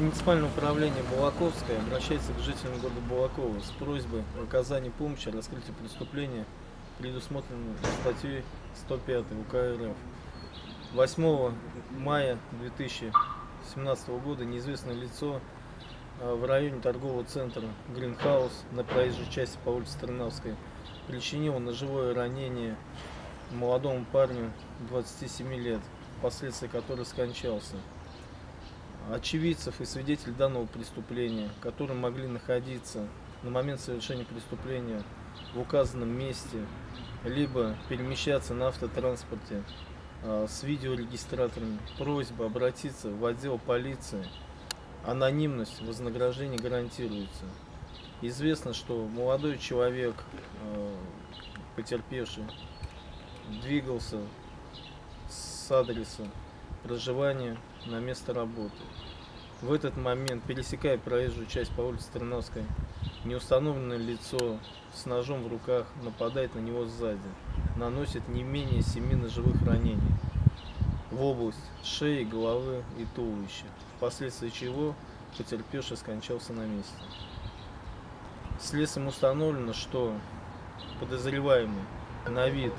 Муниципальное управление Балаковское обращается к жителям города Балакова с просьбой о оказании помощи о раскрытии преступления, предусмотренного статьей 105 УК РФ. 8 мая 2017 года неизвестное лицо в районе торгового центра Гринхаус на проезжей части по улице Тарнавской причинило ножевое ранение молодому парню 27 лет, впоследствии которого скончался. Очевидцев и свидетелей данного преступления, которые могли находиться на момент совершения преступления в указанном месте, либо перемещаться на автотранспорте с видеорегистраторами, просьба обратиться в отдел полиции. Анонимность вознаграждения гарантируется. Известно, что молодой человек, потерпевший, двигался с адреса проживания на место работы. В этот момент, пересекая проезжую часть по улице Тарнавской, неустановленное лицо с ножом в руках нападает на него сзади, наносит не менее 7 ножевых ранений в область шеи, головы и туловища, впоследствии чего потерпевший скончался на месте. Следствием установлено, что подозреваемый на вид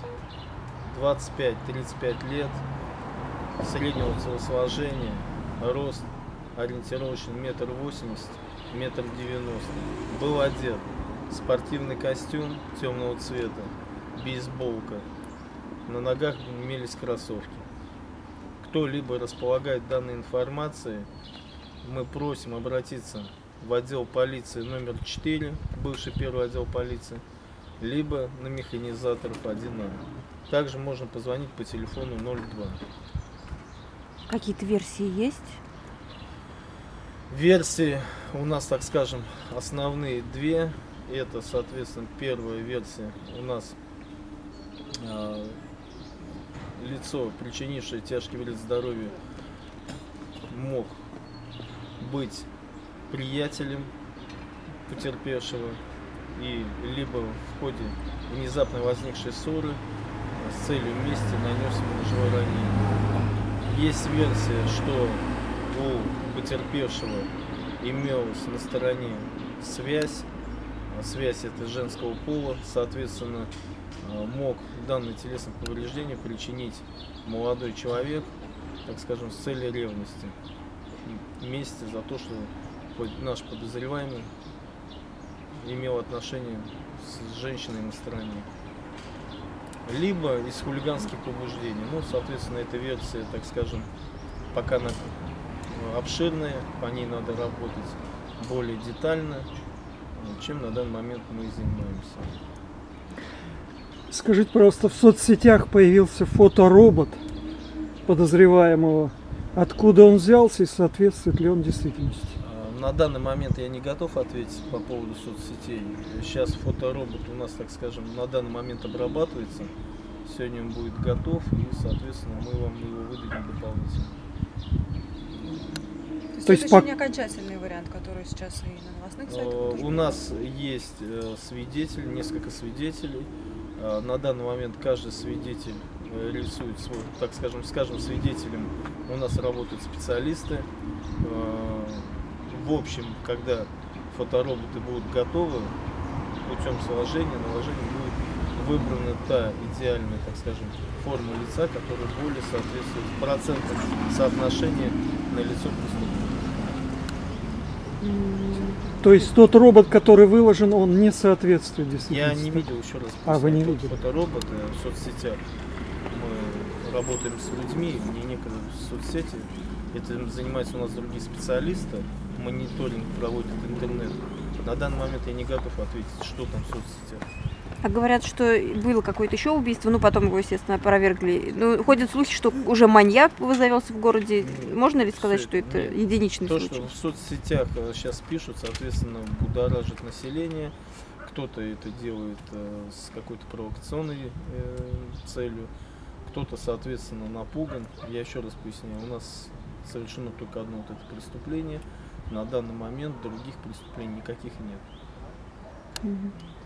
25-35 лет, среднего телосложения, рост ориентировочно 1,80 м, 1,90 м, был одет в спортивный костюм темного цвета, бейсболка, на ногах имелись кроссовки. Кто-либо располагает данной информацией, мы просим обратиться в отдел полиции номер 4, бывший первый отдел полиции, либо на механизаторов 1А. Также можно позвонить по телефону 02. Какие-то версии есть? Версии у нас, так скажем, основные две. Это, соответственно, первая версия у нас лицо, причинившее тяжкий вред здоровью, мог быть приятелем потерпевшего и либо в ходе внезапно возникшей ссоры с целью мести нанес ему ножевое ранение. Есть версия, что у потерпевшего имелась на стороне связь. Связь это женского пола, соответственно, мог данное телесное повреждение причинить молодой человек, так скажем, с целью ревности, мести за то, что наш подозреваемый имел отношение с женщиной на стороне, либо из хулиганских побуждений. Ну, соответственно, эта версия, так скажем, пока она обширная, по ней надо работать более детально, чем на данный момент мы занимаемся. Скажите, пожалуйста, в соцсетях появился фоторобот подозреваемого. Откуда он взялся и соответствует ли он действительности? На данный момент я не готов ответить по поводу соцсетей. Сейчас фоторобот у нас, так скажем, на данный момент обрабатывается. Сегодня он будет готов, и, соответственно, мы вам его выдадим дополнительно. То есть это еще не окончательный вариант, который сейчас и на новостных сайтах? У нас есть свидетели, несколько свидетелей. На данный момент каждый свидетель рисует свой, так скажем, свидетелем у нас работают специалисты. В общем, когда фотороботы будут готовы, путем сложения, наложения будет выбрана та идеальная, так скажем, форма лица, которая более соответствует процентам соотношения на лицо преступника. То есть тот робот, который выложен, он не соответствует действительности? Я не видел, еще раз. Вы не видели? Фотороботы в соцсетях. Мы работаем с людьми, мне некогда в соцсети. Этим занимаются у нас другие специалисты. Мониторинг проводит интернет. На данный момент я не готов ответить, что там в соцсетях. А говорят, что было какое-то еще убийство, ну потом его, естественно, опровергли. Ну, ходят слухи, что уже маньяк завелся в городе. Можно ли сказать, что это единичный случай? То, что в соцсетях сейчас пишут, соответственно, будоражит население. Кто-то это делает с какой-то провокационной целью, кто-то, соответственно, напуган. Я еще раз поясняю, у нас совершено только одно вот это преступление. На данный момент других преступлений никаких нет.